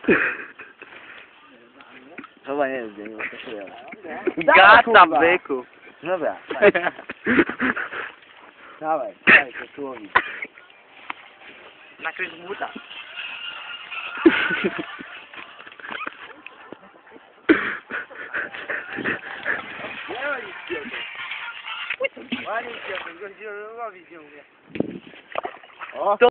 Chyba nie jest, nie ma to się. Gata, byku. Dobra, dawaj, to słowi. Nakryć buta. O!